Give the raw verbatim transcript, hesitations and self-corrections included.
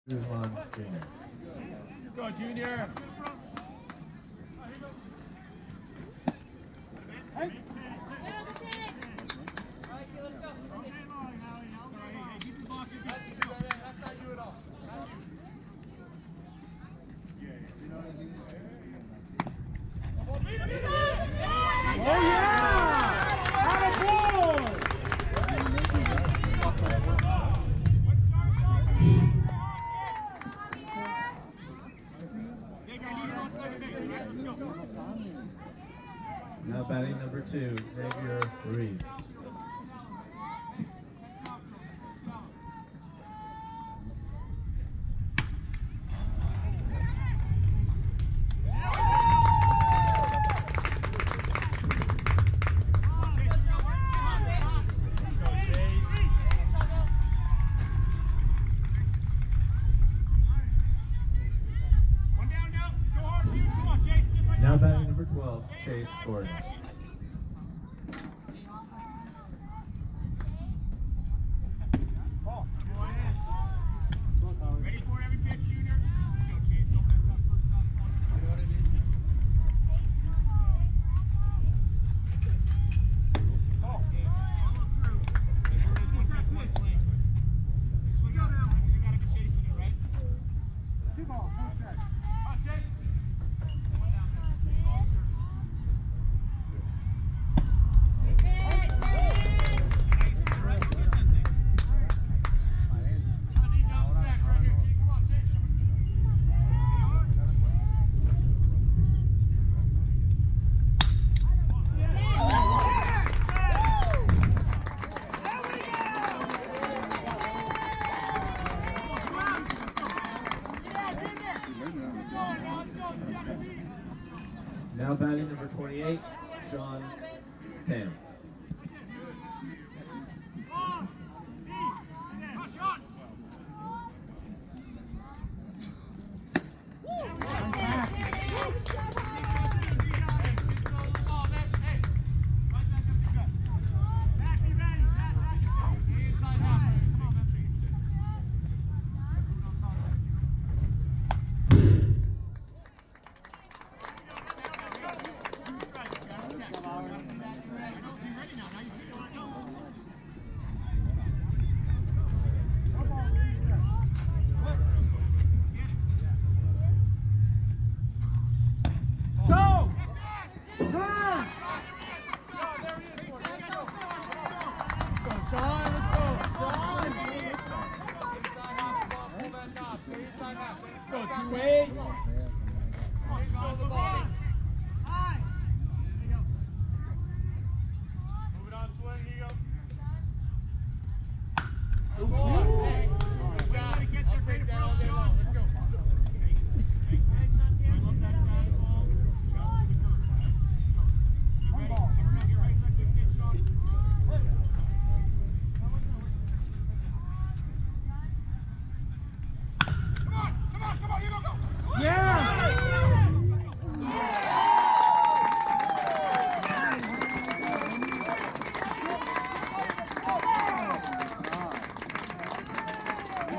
Guzman Junior Go, Junior. Hey. Now batting number two, Xavier Ruiz. Now batting number twelve, Chase Gordon. Ready for every pitch, Junior? Go, Chase. Don't mess up first off. You know what I mean? Oh, okay. Follow through. Make sure they take one swing. Swing out now. You gotta be chasing it, right? Two balls, one strike. Oh, Chase. Now batting number twenty-eight, Sean Tam. Go, two-way. Move it on, swing, here you go. Good boy. Hey, good job. I'll take that all day long.